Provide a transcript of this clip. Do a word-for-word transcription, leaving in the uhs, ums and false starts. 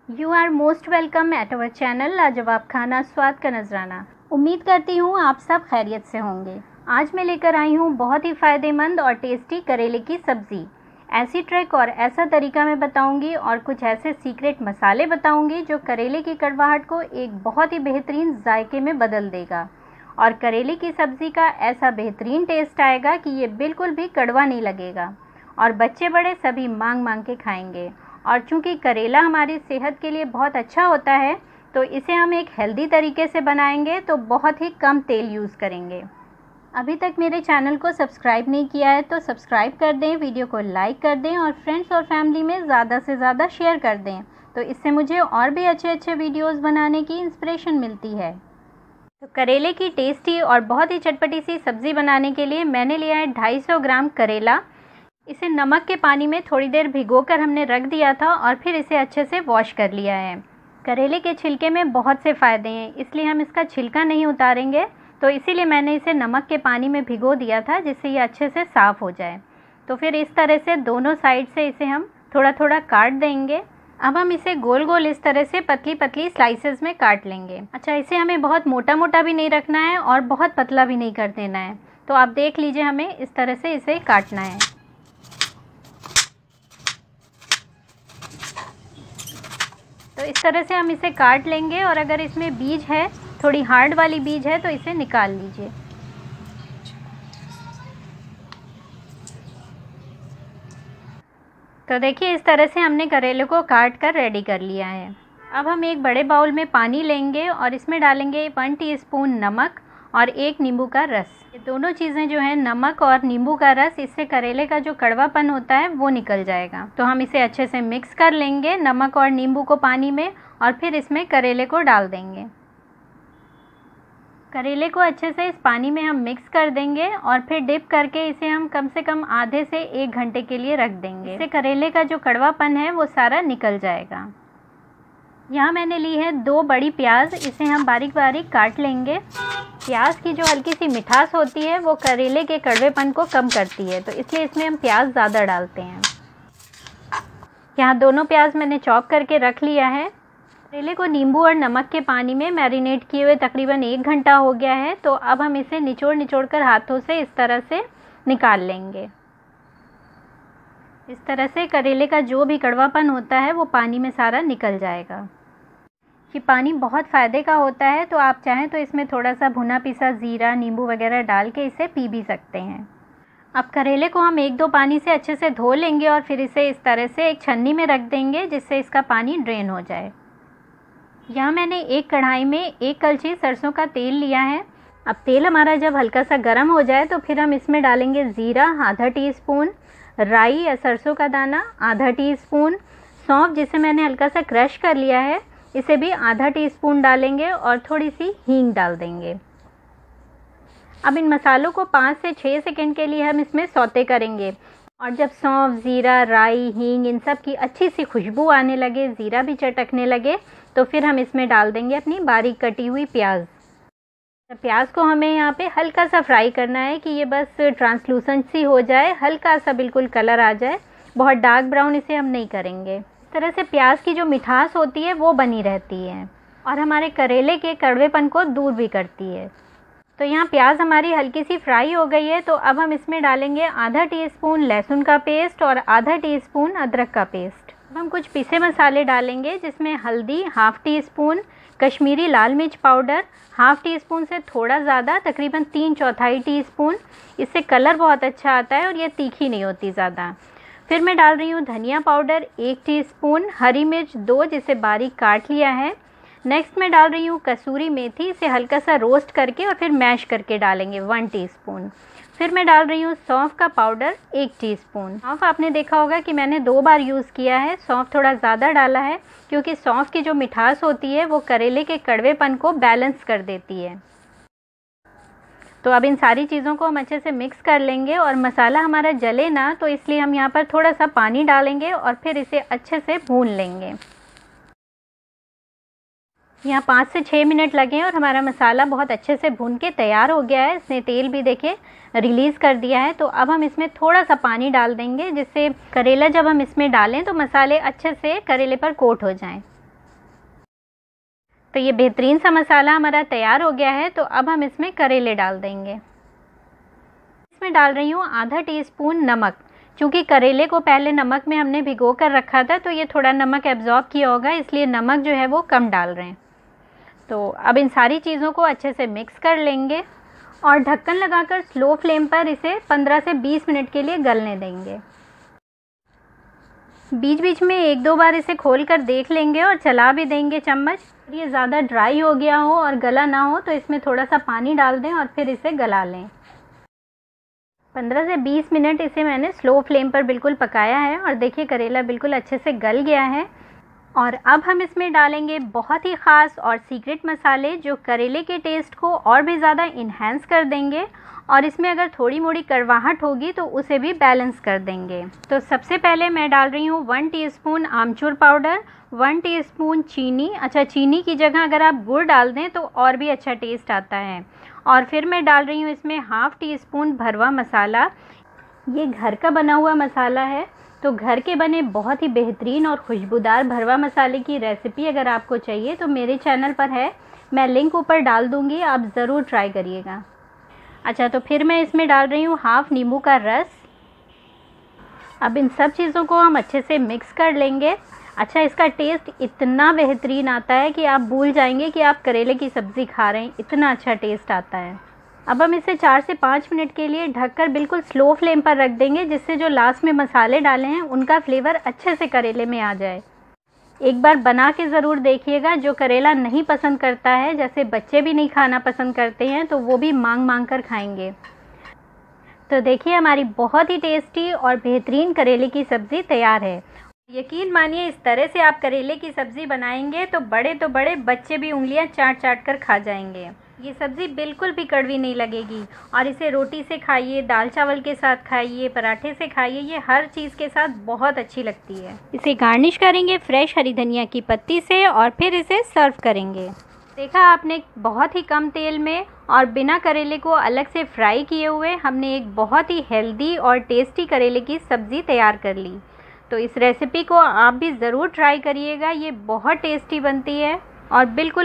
You are most welcome at our channel लाजवाब खाना स्वाद का नजराना। उम्मीद करती हूँ आप सब खैरियत से होंगे। आज मैं लेकर आई हूँ बहुत ही फ़ायदेमंद और टेस्टी करेले की सब्ज़ी। ऐसी ट्रिक और ऐसा तरीका मैं बताऊँगी और कुछ ऐसे सीक्रेट मसाले बताऊँगी जो करेले की कड़वाहट को एक बहुत ही बेहतरीन जायके में बदल देगा और करेले की सब्ज़ी का ऐसा बेहतरीन टेस्ट आएगा कि ये बिल्कुल भी कड़वा नहीं लगेगा और बच्चे बड़े सभी मांग मांग के खाएंगे। और चूंकि करेला हमारी सेहत के लिए बहुत अच्छा होता है तो इसे हम एक हेल्दी तरीके से बनाएंगे तो बहुत ही कम तेल यूज़ करेंगे। अभी तक मेरे चैनल को सब्सक्राइब नहीं किया है तो सब्सक्राइब कर दें, वीडियो को लाइक कर दें और फ्रेंड्स और फैमिली में ज़्यादा से ज़्यादा शेयर कर दें, तो इससे मुझे और भी अच्छे अच्छे वीडियोज़ बनाने की इंस्पिरेशन मिलती है। तो करेले की टेस्टी और बहुत ही चटपटी सी सब्ज़ी बनाने के लिए मैंने लिया है ढाई सौ ग्राम करेला। इसे नमक के पानी में थोड़ी देर भिगोकर हमने रख दिया था और फिर इसे अच्छे से वॉश कर लिया है। करेले के छिलके में बहुत से फ़ायदे हैं, इसलिए हम इसका छिलका नहीं उतारेंगे, तो इसीलिए मैंने इसे नमक के पानी में भिगो दिया था जिससे ये अच्छे से साफ़ हो जाए। तो फिर इस तरह से दोनों साइड से इसे हम थोड़ा थोड़ा काट देंगे। अब हम इसे गोल गोल इस तरह से पतली पतली स्लाइसेस में काट लेंगे। अच्छा, इसे हमें बहुत मोटा मोटा भी नहीं रखना है और बहुत पतला भी नहीं कर देना है, तो आप देख लीजिए हमें इस तरह से इसे काटना है। तो इस तरह से हम इसे काट लेंगे और अगर इसमें बीज है, थोड़ी हार्ड वाली बीज है, तो इसे निकाल लीजिए। तो देखिए इस तरह से हमने करेले को काट कर रेडी कर लिया है। अब हम एक बड़े बाउल में पानी लेंगे और इसमें डालेंगे वन टीस्पून नमक और एक नींबू का रस। ये दोनों चीज़ें जो है, नमक और नींबू का रस, इससे करेले का जो कड़वापन होता है वो निकल जाएगा। तो हम इसे अच्छे से मिक्स कर लेंगे नमक और नींबू को पानी में और फिर इसमें करेले को डाल देंगे। करेले को अच्छे से इस पानी में हम मिक्स कर देंगे और फिर डिप करके इसे हम कम से कम आधे से एक घंटे के लिए रख देंगे। इससे करेले का जो कड़वापन है वो सारा निकल जाएगा। यहाँ मैंने ली है दो बड़ी प्याज, इसे हम बारीक बारीक काट लेंगे। प्याज की जो हल्की सी मिठास होती है वो करेले के कड़वेपन को कम करती है, तो इसलिए इसमें हम प्याज ज़्यादा डालते हैं। यहाँ दोनों प्याज मैंने चॉप करके रख लिया है। करेले को नींबू और नमक के पानी में मैरिनेट किए हुए तकरीबन एक घंटा हो गया है, तो अब हम इसे निचोड़ निचोड़ कर हाथों से इस तरह से निकाल लेंगे। इस तरह से करेले का जो भी कड़वापन होता है वो पानी में सारा निकल जाएगा। ये पानी बहुत फ़ायदे का होता है, तो आप चाहें तो इसमें थोड़ा सा भुना पिसा ज़ीरा, नींबू वगैरह डाल के इसे पी भी सकते हैं। अब करेले को हम एक दो पानी से अच्छे से धो लेंगे और फिर इसे इस तरह से एक छन्नी में रख देंगे जिससे इसका पानी ड्रेन हो जाए। यहाँ मैंने एक कढ़ाई में एक कलछी सरसों का तेल लिया है। अब तेल हमारा जब हल्का सा गर्म हो जाए तो फिर हम इसमें डालेंगे ज़ीरा आधा टी स्पून, राई या सरसों का दाना आधा टी स्पून, सौंफ जिसे मैंने हल्का सा क्रश कर लिया है इसे भी आधा टीस्पून डालेंगे और थोड़ी सी हींग डाल देंगे। अब इन मसालों को पाँच से छः सेकंड के लिए हम इसमें सौते करेंगे और जब सौंफ, ज़ीरा, राई, हींग इन सब की अच्छी सी खुशबू आने लगे, ज़ीरा भी चटकने लगे, तो फिर हम इसमें डाल देंगे अपनी बारीक कटी हुई प्याज। प्याज को हमें यहाँ पे हल्का सा फ्राई करना है कि ये बस ट्रांसलूसेंट सी हो जाए, हल्का सा बिल्कुल कलर आ जाए, बहुत डार्क ब्राउन इसे हम नहीं करेंगे। इस तरह से प्याज की जो मिठास होती है वो बनी रहती है और हमारे करेले के कड़वेपन को दूर भी करती है। तो यहाँ प्याज हमारी हल्की सी फ्राई हो गई है, तो अब हम इसमें डालेंगे आधा टीस्पून लहसुन का पेस्ट और आधा टीस्पून अदरक का पेस्ट। अब हम कुछ पिसे मसाले डालेंगे जिसमें हल्दी हाफ़ टी स्पून, कश्मीरी लाल मिर्च पाउडर हाफ़ टी स्पून से थोड़ा ज़्यादा, तकरीबन तीन चौथाई टी स्पून। इससे कलर बहुत अच्छा आता है और ये तीखी नहीं होती ज़्यादा। फिर मैं डाल रही हूँ धनिया पाउडर एक टीस्पून, हरी मिर्च दो जिसे बारीक काट लिया है। नेक्स्ट मैं डाल रही हूँ कसूरी मेथी, इसे हल्का सा रोस्ट करके और फिर मैश करके डालेंगे वन टीस्पून। फिर मैं डाल रही हूँ सौंफ का पाउडर एक टीस्पून। सौंफ आपने देखा होगा कि मैंने दो बार यूज़ किया है, सौंफ थोड़ा ज़्यादा डाला है क्योंकि सौंफ की जो मिठास होती है वो करेले के कड़वेपन को बैलेंस कर देती है। तो अब इन सारी चीज़ों को हम अच्छे से मिक्स कर लेंगे और मसाला हमारा जले ना, तो इसलिए हम यहाँ पर थोड़ा सा पानी डालेंगे और फिर इसे अच्छे से भून लेंगे। यहाँ पाँच से छः मिनट लगे और हमारा मसाला बहुत अच्छे से भून के तैयार हो गया है। इसने तेल भी देखिए रिलीज़ कर दिया है। तो अब हम इसमें थोड़ा सा पानी डाल देंगे जिससे करेला जब हम इसमें डालें तो मसाले अच्छे से करेले पर कोट हो जाएं। तो ये बेहतरीन सा मसाला हमारा तैयार हो गया है। तो अब हम इसमें करेले डाल देंगे। इसमें डाल रही हूँ आधा टीस्पून नमक। क्योंकि करेले को पहले नमक में हमने भिगो कर रखा था तो ये थोड़ा नमक एब्जॉर्ब किया होगा, इसलिए नमक जो है वो कम डाल रहे हैं। तो अब इन सारी चीज़ों को अच्छे से मिक्स कर लेंगे और ढक्कन लगाकर स्लो फ्लेम पर इसे पंद्रह से बीस मिनट के लिए गलने देंगे। बीच बीच में एक दो बार इसे खोल कर देख लेंगे और चला भी देंगे चम्मच। ये ज़्यादा ड्राई हो गया हो और गला ना हो तो इसमें थोड़ा सा पानी डाल दें और फिर इसे गला लें। पंद्रह से बीस मिनट इसे मैंने स्लो फ्लेम पर बिल्कुल पकाया है और देखिए करेला बिल्कुल अच्छे से गल गया है। और अब हम इसमें डालेंगे बहुत ही ख़ास और सीक्रेट मसाले जो करेले के टेस्ट को और भी ज़्यादा इन्हेंस कर देंगे और इसमें अगर थोड़ी मोड़ी कड़वाहट होगी तो उसे भी बैलेंस कर देंगे। तो सबसे पहले मैं डाल रही हूँ वन टीस्पून आमचूर पाउडर, वन टीस्पून चीनी। अच्छा, चीनी की जगह अगर आप गुड़ डाल दें तो और भी अच्छा टेस्ट आता है। और फिर मैं डाल रही हूँ इसमें हाफ़ टी स्पून भरवा मसाला। ये घर का बना हुआ मसाला है, तो घर के बने बहुत ही बेहतरीन और खुशबूदार भरवा मसाले की रेसिपी अगर आपको चाहिए तो मेरे चैनल पर है, मैं लिंक ऊपर डाल दूँगी, आप ज़रूर ट्राई करिएगा। अच्छा, तो फिर मैं इसमें डाल रही हूँ हाफ़ नींबू का रस। अब इन सब चीज़ों को हम अच्छे से मिक्स कर लेंगे। अच्छा, इसका टेस्ट इतना बेहतरीन आता है कि आप भूल जाएंगे कि आप करेले की सब्ज़ी खा रहे हैं, इतना अच्छा टेस्ट आता है। अब हम इसे चार से पाँच मिनट के लिए ढककर बिल्कुल स्लो फ्लेम पर रख देंगे, जिससे जो लास्ट में मसाले डाले हैं उनका फ्लेवर अच्छे से करेले में आ जाए। एक बार बना के ज़रूर देखिएगा। जो करेला नहीं पसंद करता है, जैसे बच्चे भी नहीं खाना पसंद करते हैं, तो वो भी मांग मांग कर खाएंगे। तो देखिए हमारी बहुत ही टेस्टी और बेहतरीन करेले की सब्ज़ी तैयार है। यकीन मानिए इस तरह से आप करेले की सब्ज़ी बनाएंगे तो बड़े तो बड़े बच्चे भी उंगलियां चाट चाट कर खा जाएंगे। ये सब्ज़ी बिल्कुल भी कड़वी नहीं लगेगी और इसे रोटी से खाइए, दाल चावल के साथ खाइए, पराठे से खाइए, ये हर चीज़ के साथ बहुत अच्छी लगती है। इसे गार्निश करेंगे फ्रेश हरी धनिया की पत्ती से और फिर इसे सर्व करेंगे। देखा आपने, बहुत ही कम तेल में और बिना करेले को अलग से फ्राई किए हुए हमने एक बहुत ही हेल्दी और टेस्टी करेले की सब्ज़ी तैयार कर ली। तो इस रेसिपी को आप भी ज़रूर ट्राई करिएगा, ये बहुत टेस्टी बनती है और बिल्कुल